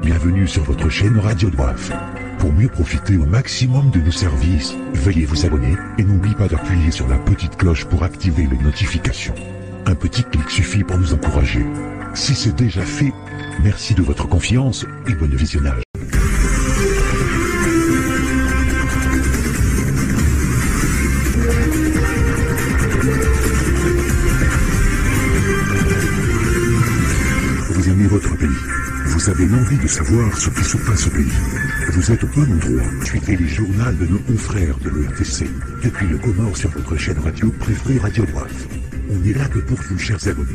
Bienvenue sur votre chaîne Radio Doif. Pour mieux profiter au maximum de nos services, veuillez vous abonner et n'oubliez pas d'appuyer sur la petite cloche pour activer les notifications. Un petit clic suffit pour nous encourager. Si c'est déjà fait, merci de votre confiance et bon visionnage. Vous aimez votre pays. Vous avez l'envie de savoir ce qui se passe au pays. Vous êtes au bon endroit. Suivez les journaux de nos confrères de l'ERTC. Depuis le Comore sur votre chaîne radio préférée Radio Doif. On est là que pour vous, chers abonnés.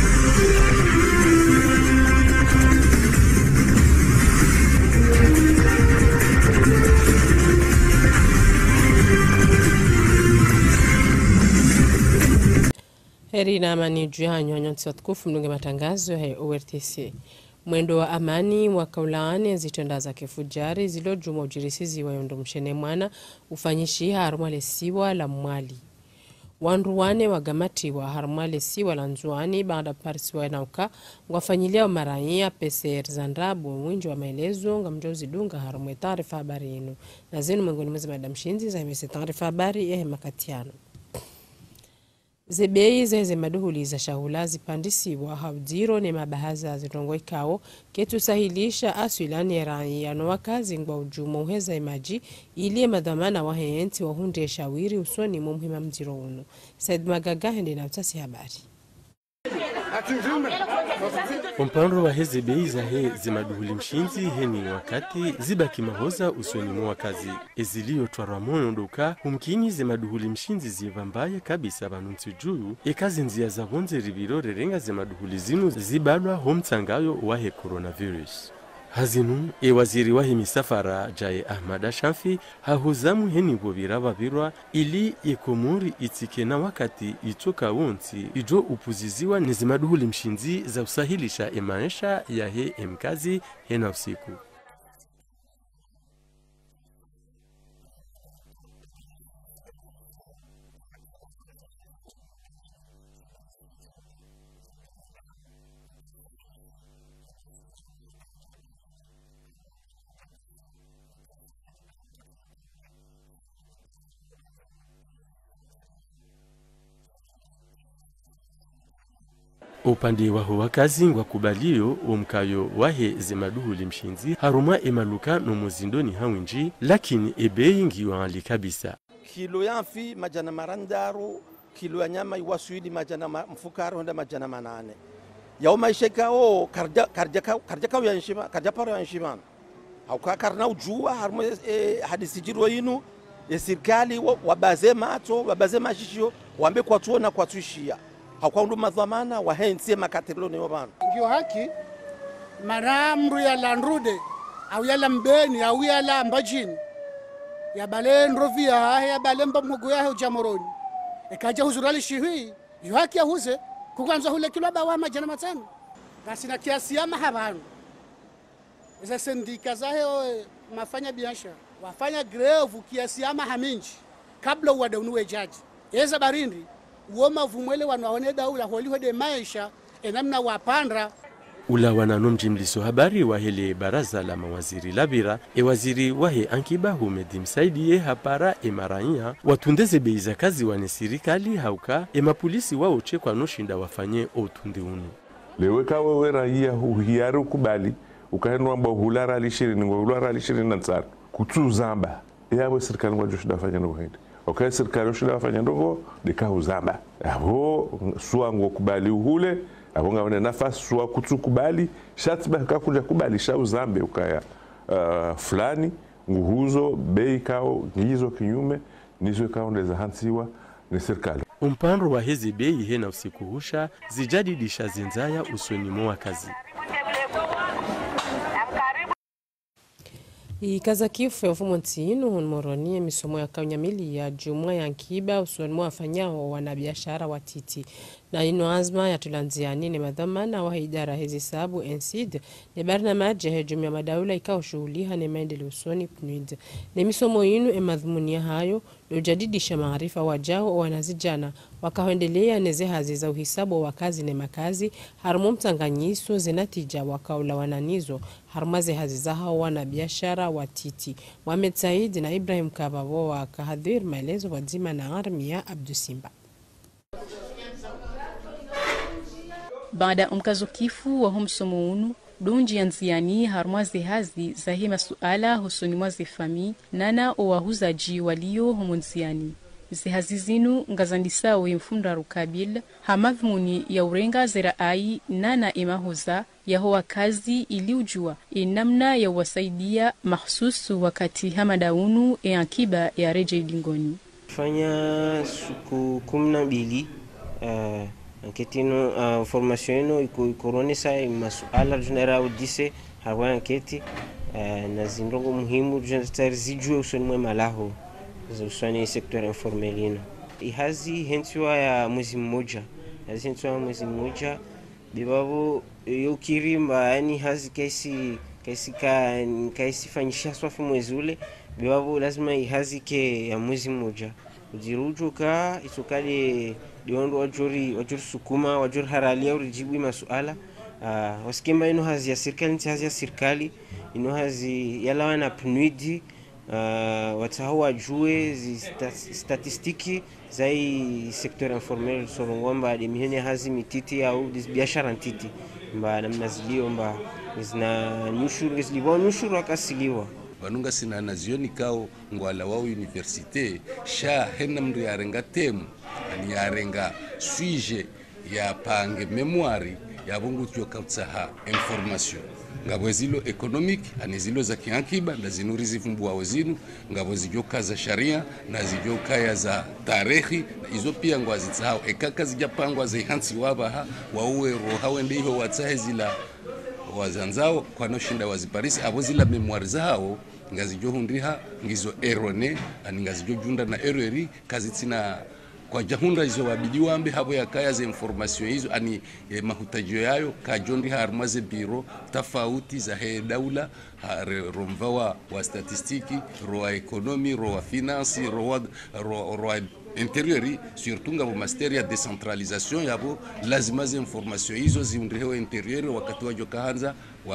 Heri na amani juu ya nyonyozi watukufu mnunge matangazo ya ORTC. Mwendo wa amani wa kaulaane zitandaza kifujari zilo juma ujirisizi wa yondo mshene mwana ufanyishi harumale siwa la mwali. Wanruwane wa gamati wa harumale siwa la nzuani baada parisi wa nauka wafanyilia wa maraiya PCR zandrabu mwinji wa maelezo nga mjozi dunga harumwe taarifa habari inu. Na zenu mwengoni mwezi madam shinzi za imese taarifa habari makatiano. Zebei zeze maduhuli za shahula zipandisiwa haudiro ne mabahaza zitongo ikao ketu sahilisha aswilani ya raia wakazi ngwa ujumu uheza imaji ili madhamana wa heyenti wa hunde shawiri usoni mumhima mziro unu. Said Magaga hende na utasi habari. Mpandro wa heze bei za he zimaduhuli mshinzi heni wakati zibaki mahoza usoni mwa kazi. Ezilio twaramono ndoka humkini zimaduhuli mshinzi zivambaye kabisa banunsi juu ekazi nzia za honze ribiro rerenga zimaduhuli zinu zibalwa homtsangayo wahe coronavirus. Hazinu waziri wahi misafara jaye Ahmada Shafi hahuzamu heni bobiraba birwa ili Komori itike na wakati itoka wonti ijo upuziziwa nizimaduhuli mshinzi za usahilisha maisha ya he mkazi hena usiku. Upande waho wakazi ngwa kubalio omkayo wahe zimaduhuli mshinzi haruma emaluka no muzindoni hawinji lakini ebei ngiwali kabisa. Kilo yanfi majana marandaro, kilo ya nyama iwasuidi majana mfukaro honda majana manane. Yao maisheka o karjaka yanshima, karjaparo yanshima. Hauka karna ujua haruma hadisijiro inu serikali wabazema ato, wabazema shishio, wambe kwa tuona kwa tuishia. Hauka undu madhamana wa hensie makatiloni wabana. Ngiyo haki, maramru ya landrude, au ya lambeni, au ya lambajini. Ya bale nrovia hahe, ya bale mba mwogo ya ujamoroni. Ekaja huzurali shihui, yu haki ya huze, kukanza hule kilo bawa majana matano. Kasi na kiasi ya mahabanu. Eza sendika zahe mafanya biashara. Wafanya grevu kiasi ya mahaminji, kabla uwadaunuwe jaji. Eza barindi, uoma vumwele wanaoneda ula holiwe de maisha enamna wapandra. Ula wananomji mliso habari wahele baraza la mawaziri labira waziri wahe Ankiba Humedi Msaidi hapara maraiya watundeze bei za kazi wane sirikali hauka mapolisi wao chekwa noshinda wafanye otunde unu. Leweka wewe raia uhiari ukubali ukahenwa mba hulara alishirini ngwa hulara alishirini na tsara kutuzamba yawe sirikali ngwa joshida wafanya ndogo hindi. Okay, serikali yoshida wafanya ndogo deka uzamba. Abo suwa ngo kubali uhule abonga wana nafasi suwa kutukubali shatiba kakuja kubali sha uzambe ukaya fulani nguhuzo bei kao ngizo kinyume nizo kao ndeza hansiwa ni serikali. Umpandro wa hezi bei hena usiku husha zijadidisha zinzaya usoni mwa kazi. Ikaza kifu ya ufumo ntinu hunmoroni misomo ya kaunyamili ya jumwa ya Ankiba usoni mwa wafanyao wanabiashara watiti. na ino azma ya tulanziani ni madhamana wa idara hizi sabu NCID ni barnamaji ya hejumi ya madaula ikao shuhuliha ni maendele usoni PNUD. Ni misomo inu emadhumunia hayo ujadidisha maarifa wajao wanazijana wakaendelea neze hazi za uhisabu wa kazi na makazi harumu mtanganyiso zinatija wakaula wananizo harumaze hazi za hao wana biashara watiti. Mohamed Said na Ibrahim Kababo wa kahadhir maelezo wadzima na Armia Abdusimba. Baada umkazukifu wa humsomo unu donji yanziani harmazi hazi za hima suala husuni mwazi fami nana owahuzaji walio humunziani. Zihazi zinu ngazandisawe mfunda rukabil hamadhmuni ya urenga zera ai nana imahuza ya hoa kazi iliujua inamna ya wasaidia mahsusu wakati hamadaunu akiba ya reje lingoni. Fanya suku 12 anketino formation ikoronesa masuala junera udise hawa anketi na zindongo muhimu junatarizijue usoni mwe malaho za usoni sektor informelino. Ihazi hentiwa ya mwezi mmoja. Hazi hentiwa ya mwezi mmoja bibabu yokirimba yani hazi kaisi fanyisha swafu mwezi ule bibabu lazima ihazi ke ya mwezi mmoja. Ujirujuka isukali diondo wajuri sukuma wajuri haralia urijibu masuala wasikemba ino hazi ya serikali nti hazi ya serikali ino hazi yalawa na PNUD wataho wajue statistiki za hii sektor informel sorongomba de mihene hazi mititi au biashara ntiti mba namna zilio mba zina nushuru ziliwa nushuru wakasiliwa vanunga sina nazioni kao ngwala wao universite sha hena mndu yarenga temu ani yarenga suije ya pange memoire ya bungu tyokautsaha information ngabo zilo economic ani zilo za kiankiba na zinuri zivumbua wazinu ngabo zijoka za sharia na zijoka ya za tarehi izo pia ngwazitsao ekaka zijapangwa za hansi wabaha wauwe rohawe ndiho watsahe zila wazanzao kwa noshinda waziparisi abo zila memoire zao ngazijo hundriha ngizo erone ani ngazijo junda na errori kazitsina kwa jahunda hizo wabidi wambe habo ya kaya za information hizo ani mahutajio yayo kajondi harmaze biro tofauti za daula romvawa wa statistiki roa economy roa finance roa interiori surtout ngabo master ya decentralisation yabo lazima za information hizo ziundrihewa interiori wakati wajo kaanza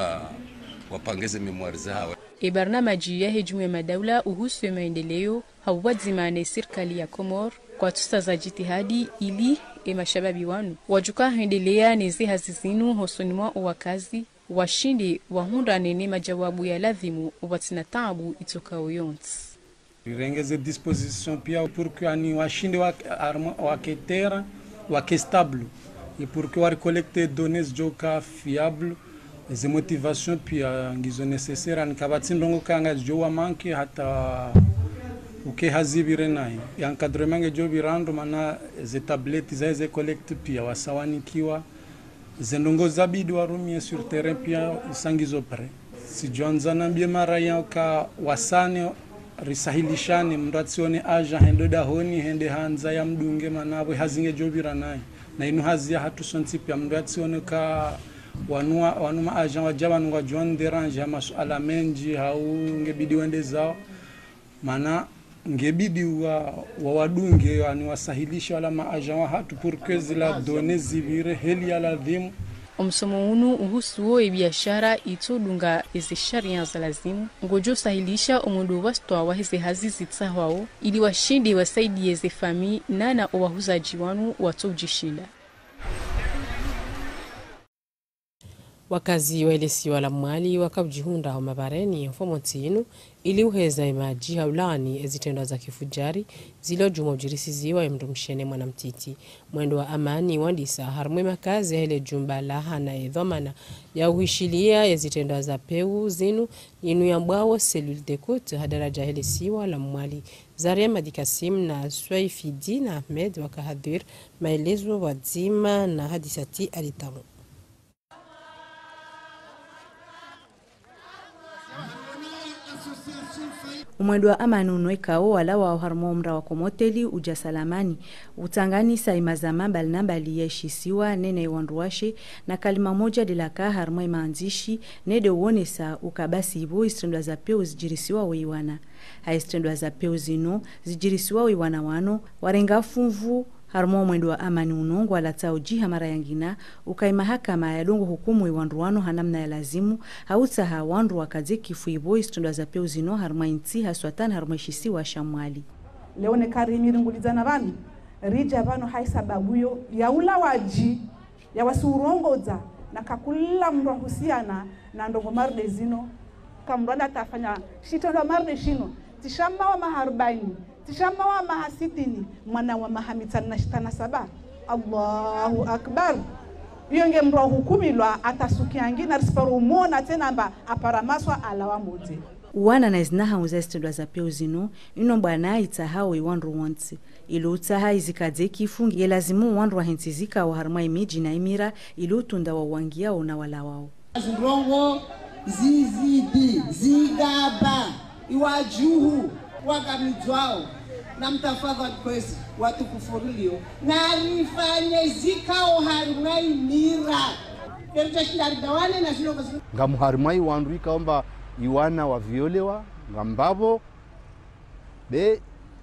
wapangeze memoire zao. Barnamaji ya hejumu ya madaula uhusu ya maendeleo hawadzimane serikali ya Komor kwa tusta za jitihadi ili mashababi wanu wajuka hendelea neze hazizinu hosonimwa wakazi washindi wahunda nene majawabu ya ladhimu watina tabu itoka uyonti. Rengeze disposition pia pour que ani washindi waketera wakestable et pour que wari collecter données joka fiable les motivations pia ngizo nécessaire an kabatsindongo kanga jowa manki hata uke hazibire nayo encadrement ngejo birando mana ze tablettes za collect pia wasawanikiwa zendongo zabidi warumie sur terrain pia isangizo pre si jonza nambie mara yaka wasane risahilishane mratsione aja hendo dahoni hende hanza ya mdunge manabwe hazinge jobira nayo na ino hazia hatusonti pia mratsione ka wanuma aja wajaba nungwa John Derange ya masuala menji hau ngebidi wende zao mana ngebidi wa wadunge yani wasahilisha wala maaja wa hatu pour zila données zivire heli ya ladhimu. Omsomo unu uhusuo biashara itodunga ezi sharia za lazimu ngojo sahilisha omundu wastwa wa hizi hazi zitsahwao ili washindi wasaidie ze fami nana owahuzaji wanu watujishinda. Wakazi waelesi wala mwali wakabjihunda wa mabareni mfomotinu ili uheza imaji haulani ezitendo za kifujari zilo juma ujirisiziwa ya mdumshene mwanamtiti. Mwendo wa amani wandisa harumwe makazi hele jumba laha na edhomana ya uhishilia ezitendo za peu zinu inu ya mbawo selul dekut hadaraja hele siwa la mwali. Zaria Madikasim na Swaifidi na Ahmed wakahadhir maelezo wadzima na hadisati alitamu. umwendo wa amani unoikao wala wa harmo mra wa komoteli uja salamani utangani saimazama mbali yeshisiwa nene wanduwashe na kalima moja dilaka harmo imaanzishi nede uonesa ukabasi ibu istrendwa za peo zijirisiwa weiwana haistrendwa za peo zino zijirisiwa weiwana wano warenga funvu harmo mwendo wa amani unongo wala tao jiha mara yangina ukai mahakama ya dongo hukumu iwanduwano hanamna ya lazimu hautaha wandu wakaze kifu ibo istrendwa za peo zino harma inti haswatan harma ishisi wa shamwali leone karimiri ngulizana vanu rija vanu hai sababu yo ya ula waji ya wasurongoza na kakula mndu husiana na ndongo marde zino kamranda tafanya shitondo marde shino tishamba wa maharbaini tishamba wa mahasitini mwana wa mahamitana na shitana saba Allahu akbar yonge mndu hukumilwa atasukiangina risparu mona tena amba aparamaswa alawa mote wana na izinaha uzestendwa za peo zino ino bwana itahao iwandu wanti ilo utaha izikadze kifungi yelazimu wandu wahentizika wa harma imiji na imira ilo tunda wa wangia ona wala wao Zrongo zizidi zigaba iwajuhu wagamijwao na mtafadhali kwezi watu kufurulio na rifanye zikao harma imira kerja shindari dawane na zilongo ngamu harma iwandu ikaomba iwana wa violewa ngambabo be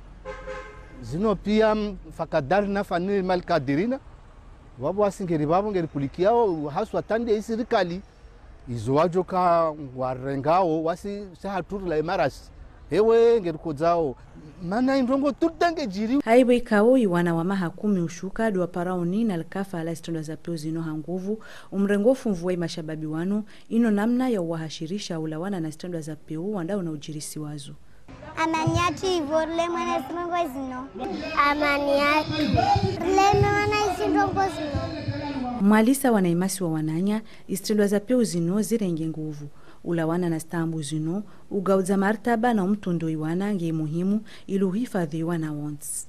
zino pia fakadari na fanili malkadirina wabo wasingeri babo ngeri kulikiao haswa tande isirikali izo wajoka warengao wasi sahaturu la imaras hewe ngeri kozao mana indongo tutange jiri haibo ikao iwana wa mahakumi ushuka dwa paraoni na alkafa ala istondo za peo zino hanguvu umrengofu mvuwa mashababi wano ino namna ya wahashirisha ulawana na istondo za peo wanda una ujirisi wazo amaniati ivorle mwana simongo zino amaniati leme wana isindongo zino mwalisa wanaimasi wa wananya istondo za peo zino zirenge nguvu ulawana na stambu zino ugauza martaba na mtundo iwana nge muhimu ilu hifadhi wana wants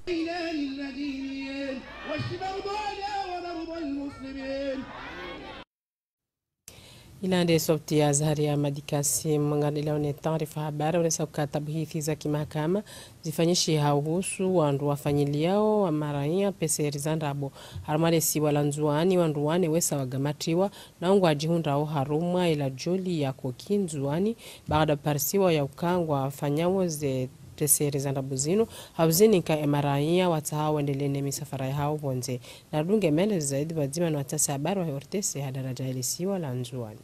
ilande sauti ya Zaharia Madikasi mwangadila one taarifa habari unaweza kukatabu hithi za kimahakama zifanyishi hauhusu wandu wafanyiliao wa maraia peseri zandabo harmale si walanzuani wandu wane wesa wagamatiwa na ungu ajihundao harumwa ila joli ya kokinzuani baada parisiwa ya ukangwa wafanyawo ze peseri zandabo zino hauzini ka emaraia watahawa endelene misafara ya hao vonze na dunge mele zaidi wadzima na watasa habari wa hortese hadaraja ilisiwa lanzuani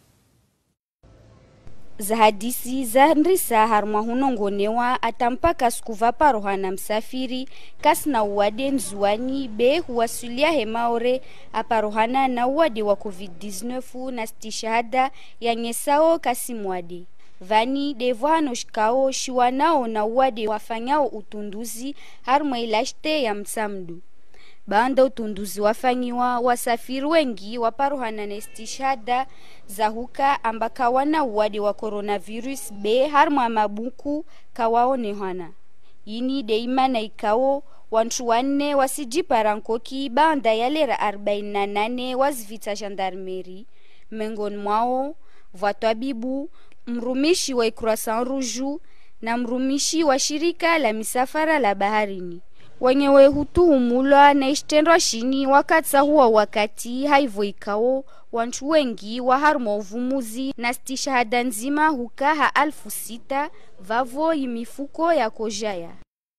za hadisi za nrisa harma hunongonewa atampaka skuva parohana msafiri kasna uwade nzuani be huwasulia hemaore aparohana na uwade wa COVID-19 na stishahada ya nyesao kasimwade vani devano shikao shiwanao na uwade wafanyao utunduzi harma ilashte ya msamdu banda utunduzi wafanyiwa wasafiri wengi waparuhana na istishada za huka ambaka wana uwade wa coronavirus be harma mabuku kawaonehana ini deima na ikao wantu wanne wasijiparankoki banda yalera 48 wazivita gendarmerie mengoni mwao vatwabibu mrumishi wa Croissant Rouge na mrumishi wa shirika la misafara la baharini wenyewe hutuhumulwa na ishtendwa shini wakatsa huwa wakati haivo ikao wantu wengi wa harma uvumuzi na stishahada nzima hukaha 6,000 vavo imifuko ya kojaya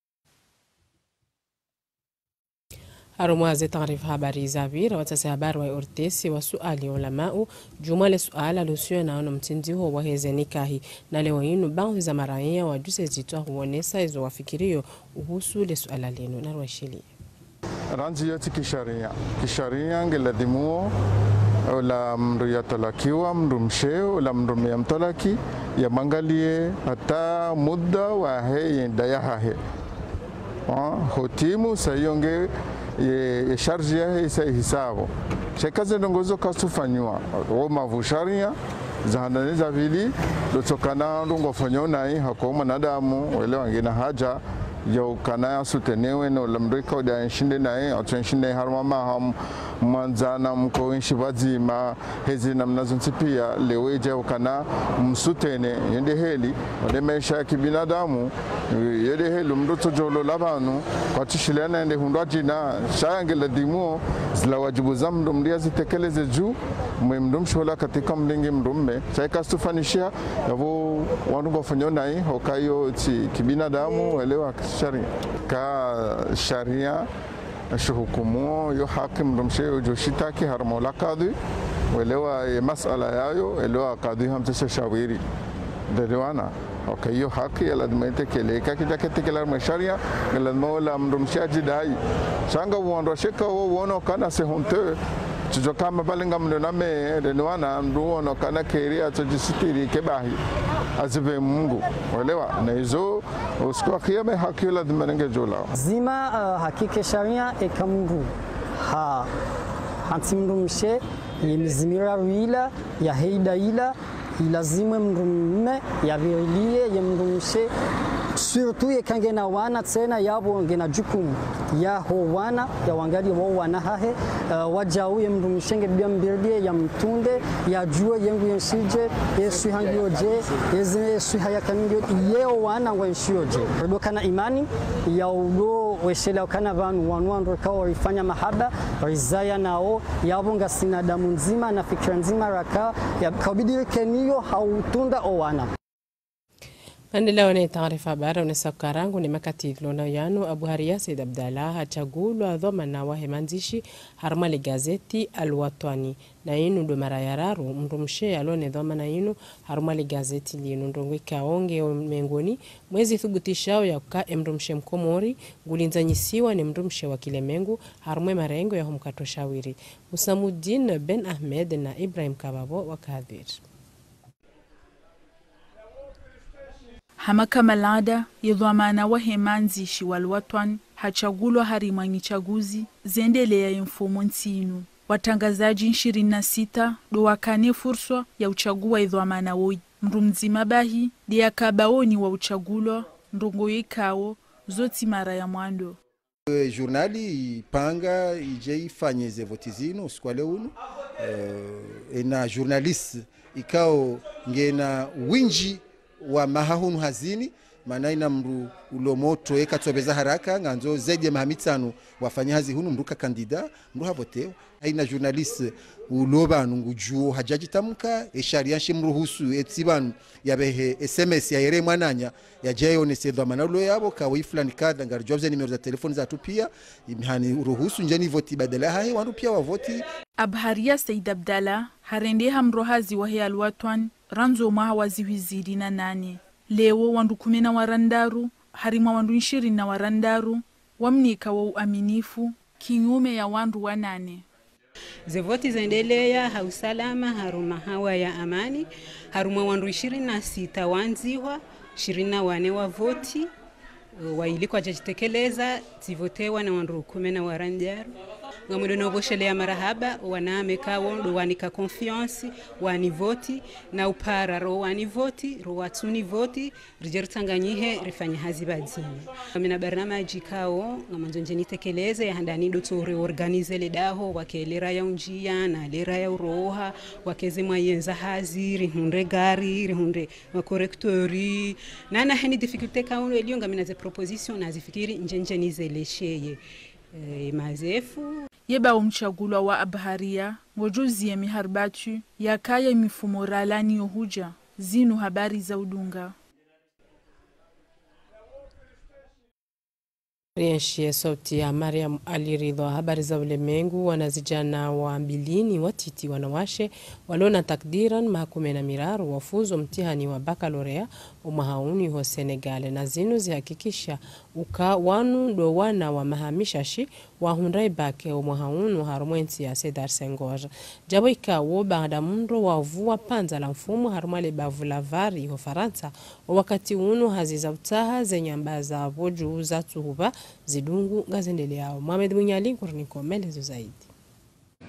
Arumwaze taarifa habari za vira watasa habari wa ortesi wa suali ulamau jumale suala lusio na ono mtindi huo waheze nikahi na leo inu baadhi za maraia wajuse zitwa huonesa izo wafikirio uhusu le suala leno na rwashili ranzi yati kisharia ngeladimuo la mndu yatalakiwa mndu msheo la mndu mtolaki ya mangalie hata muda wa he daya he hotimu sayonge ye charge ya hisabo chekaze ndongozo kasufanywa o mavusharia zahandani za vili lotokana ndongo fanyo nai hako mwanadamu wale wangina haja ya ukana sutenewe no lamrika da shinde nai atshinde harma ma ham mwanzana mko inshi bazima hezi namna zonse pia leweja ukana msutene yende heli wale maisha ya kibinadamu yende heli mdoto jolo labanu kwa tushiliana yende hundwa jina shayangela dimu zila wajibu za mdu mdia zitekeleze juu mdu mshola katika mlingi mdumme chaika stufanishia yavo wanu gofanyonai hokayo kibinadamu welewa sharia ka sharia shuhukumu yo hakim rumshe ujoshitaki harmola kadhi welewa masala yayo elewa kadhi hamse shawiri delewana okay yo haki lazima itekeleka kijaketekela masharia lazima wala mrumshe jidai shanga uondo sheka uono kana se honte tujo kama balinga mnoname delewana nduono kana keria tojisitiri kebahi azive Mungu welewa na hizo usiku akiyame haki lazima ningejola zima hakike sharia ekamru ha hatimrumshe yemzimira wila ya heida ila ilazimwe mrumme yavirilie yemrumshe surtout yekangena wana tena yabo ngena jukumu ya ho wana ya wangali wao wana hahe wajau yemrumshenge bia mbirlie ya mtunde ya juo yengu yenshije yesu hangioje yesu hayakanio yeo wana wenshioje rodokana imani ya ugo weshela kana vanu wanwando kao walifanya mahaba rizaya nao yabo ngasina damu nzima na fikra nzima raka ya kabidiri kenio hautunda owana Andila ni taarifa bara unesa karangu ni makatilo na yanu Abu Haria Said Abdallah hachagulwa dhamana wa hemanzishi harmali gazeti Al-Watani na inu ndo mara yararu mrumshe alone dhamana inu harmali gazeti linu ndongo ikaonge mengoni mwezi thugutishao ya kuka mrumshe mkomori gulinzanyisiwa ni mrumshe wa Kilemengu harmwe marengo ya humkato shawiri Musamudin Ben Ahmed na Ibrahim Kababo wakadhir Hamaka malada yedhamana wa hemanzishi walwatwan hachagulwa harimani chaguzi zendelea mfumo ntinu. Watangazaji 26 do wakane fursa ya uchagua yedhamana woi. Mrumzima bahi dia kabaoni wa uchagulwa ndongo yekao zoti mara ya mwando. Jurnali ipanga ije ifanyeze votizino sikwale unu ena journalist ikao ngena winji wa mahahunu hazini maana ina mru ulomoto ekatsobeza haraka nganzo zaidi ya mahamitano wafanya hazi hunu mruka kandida mru havoteo haina journalist ulobanu ngujuo hajajitamka esharia shimruhusu etsibanu yabehe SMS ya ere mwananya ya jayone sedhamana ulo yabo ka wifulani kada ngar jobze nimero za telefoni za tupia imhani uruhusu njeni voti badala hae wandu pia wavoti Abu Haria Said Abdallah harende hamrohazi wa Al-Watwan ranzo mahawazi wiziri na nane leo wandu 10 warandaru harima wandu 20 warandaru wamnika wa uaminifu kinyume ya wandu 8 Zevoti zendelea hausalama haruma hawa ya amani haruma wandu 26 wanziwa 24 wa voti wailikwa jajitekeleza zivotewa na wandu 10 warandaru ngamudo noboshele ya marahaba wanameka wondo wanika confiance wani voti na upara ro wani voti ro watuni voti rijertanganyihe rifanya hazi badzini mina barnamaji kao ngamanzo nitekeleze ya handani do to reorganize le daho wakelera ya unjia na lera ya uroha wakeze mwayenza hazi rihunde gari rihunde makorektori nana hani difficulté kao elio ngamina ze proposition na zifikiri njenjeni zelesheye mazefu yeba umchagulwa wa Abu Haria ngojuzi ya miharbatu ya kaya mifumo ralani yohuja zinu habari za udunga Rienshie sauti ya Mariam Aliridho habari za ulemengu wanazijana wa mbilini watiti wanawashe walona takdiran mahakume na miraru wafuzo mtihani wa bakalorea umahauni ho Senegal na zinu zihakikisha uka wanu do wana wa mahamishashi wa hundai bake umahaunu harumwensi ya Sedar Senghor jabo ikawo baada mundo wavua panza la mfumu harumale bavula vari ho Faransa wakati unu haziza utaha zenyambaza voju za tuhuba zidungu gazendele yao Mohamed Munyali kurnikomelezo zaidi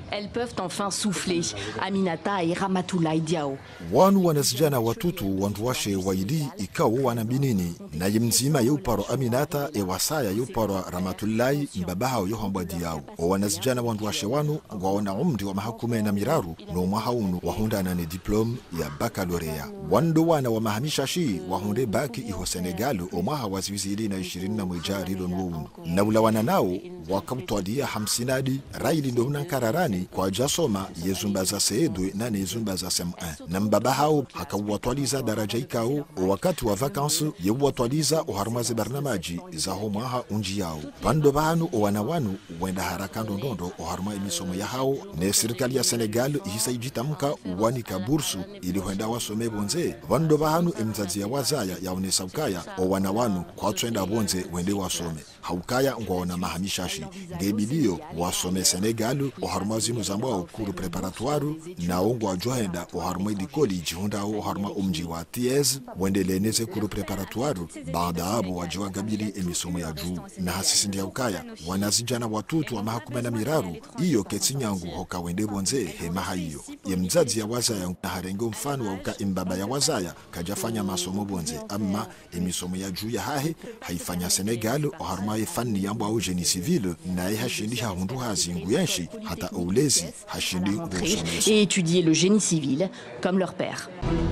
elles peuvent enfin souffler. Aminata et Ramatoulaye Diao. Wanu wanasijana watutu wanduwashe waidi ikawo wanabinini na yemzima yuparo Aminata ewasaya yuparo Ramatoulaye mbabahao yohambwa Diao. Wanasijana wanduwashe wanu waona umri wa mahakume na miraru no mahaunu wahunda na ne diplome ya baccalaureat. Wando wana wa mahamisha shi wahunde baki iho Senegalu omaha waziwizili na 20 na mwijari donwunu. Na ulawana nao wakabutwadia 50 raili ndo unankararani kwa jasoma yezumba za seedwe na nezumba za sem1. Na mbaba hao hakawatwaliza daraja ikao wakati wa vakansu yewatwaliza uharmaze barnamaji za homaha unji yao. Pando bahanu wanawanu wenda haraka ndondo uharma imisomo ya hao ne serikali ya Senegal hisaijitamka wanika bursu ili huenda wasome bonze. Pando bahanu emzazi ya wazaya ya unesaukaya wanawanu kwa twenda bonze wende wasome. Haukaya ngwaona mahamishashi ngebidio wasome Senegal uharma zimu zambao kuru preparatoire na ongwa joenda uharma idikoli jihunda uharma umji wa TS wendeleneze kuru preparatoire baada abo wajiwa gabili emisomo ya juu. Na hasisi ndi haukaya wanazijana watutu wa mahakuma na miraru iyo ketsinyangu hoka wende bonze hemaha hiyo yemzazi ya wazaya na harengo mfano wa uka imbaba ya wazaya kajafanya masomo bonze ama emisomo ya juu ya hahe haifanya Senegal uharma fani yambo au génie civil na hashindi hahundu hazingu yenshi hata oulezi hashindi et étudier le génie civil comme leur père.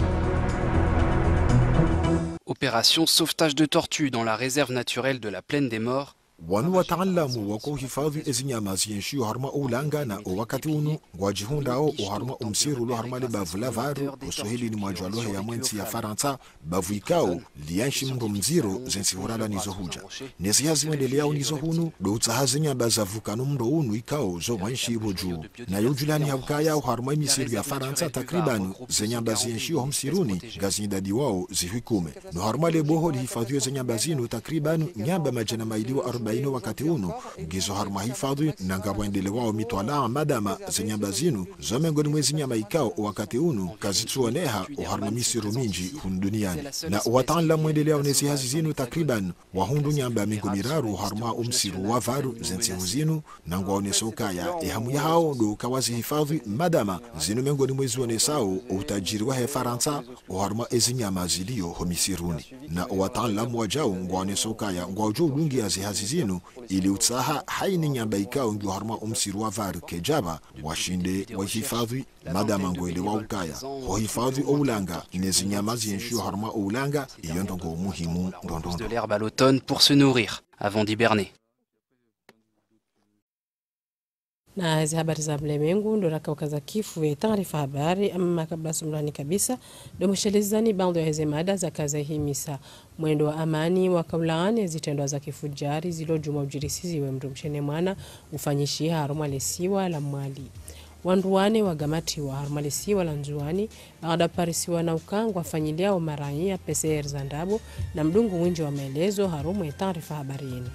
Opération sauvetage de tortues dans la réserve naturelle de la Plaine des Morts. Wanu wataalamu wako hifadhi ezinyama zienshi uharma ulanga na wakati unu wajihundao uharma umsiru lo harma le bavula varu usuhili ni mwajwalohe ya mwenzi ya Faransa bavu ikao lianshi mndo mziro zensi hurala nizo huja. Nezi hazi wendeleao nizo hunu do utahazi nyamba za vukanu mndo unu ikao zo mwanshi ibo juu. Na yujulani haukaya uharma imisiru ya Faransa takribanu zenyamba zienshi uhumsiruni gazi idadi wao zihuikume. No harma le boho li hifadhi zenyamba zinu takribanu nyamba majana mailiwa 40 wakati uno gizo harma hifadhi na ngabwendele wao mitwala madama zenyamba zinu zomengoni mwezi nyama ikao wakati uno kazituoneha uharma misiru minji hunduniani. Na watala mwendelea nesi hazi zinu takriban wahundu nyamba mingo miraru harma umsiru wa varu zensihu zinu na ngwaoneso ukaya ehamu ya hao do kawazi hifadhi madama zinu mengoni mwezi onesao utajiri wa he Faransa uharma ezi nyama zilio homisiruni. Na watala mwajao ngwaoneso ukaya ngwaojo lungi hazi hazi zinu ili utsaha haini nyamba ikao ngu harma umsiru wa varu kejaba washinde wa hifadhi madama ngwele wa ukaya ho hifadhi oulanga nezi nyama zienshu harma oulanga iyo ndongo muhimu ndondondo. De l'herbe à l'automne pour se nourrir avant d'hiberner. Na hizi habari za mlemengu ndo rakaukaza kifu ya taarifa habari ama kabla sumrani kabisa ndo mshelezani bando ya hizi mada za kaza himisa mwendo wa amani wa kaulaane zitendwa za kifujari zilo juma ujirisizi we mdu mshene mwana ufanyishi haruma lesiwa la mwali wanduwane wa gamati wa haruma lesiwa la nzuani baada parisiwa na ukangwa fanyilia wa maranyi ya PCR za ndabo na mdungu mwinji wa maelezo harumu ya taarifa habari yenu.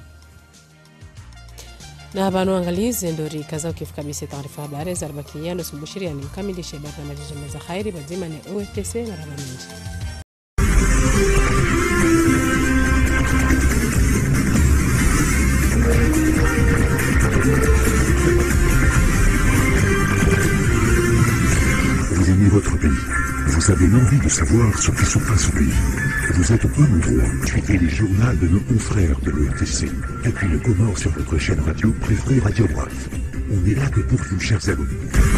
Na habanu angalizi ndori kaza ukifika bisi taarifa habari za arbakia ndo sumbushiri ya mkamilishe barnamaji za khairi bazima ni ORTC na Ramaminji. Vous aimez votre pays, vous avez l'envie de savoir ce qui se passe au pays. Vous êtes au bon endroit, suivez les journaux de nos confrères de l'ORTC, et puis le Comore sur votre chaîne radio préférée Radio Brave. On est là que pour vous, chers abonnés.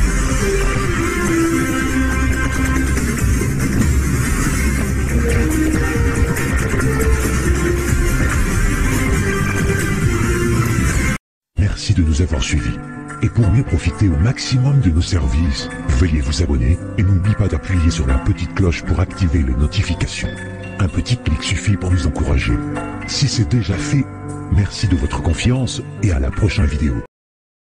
Merci de nous avoir suivis. Et pour mieux profiter au maximum de nos services, veuillez vous abonner et n'oubliez pas d'appuyer sur la petite cloche pour activer les notifications. Un petit clic suffit pour nous encourager. Si c'est déjà fait, merci de votre confiance et à la prochaine vidéo.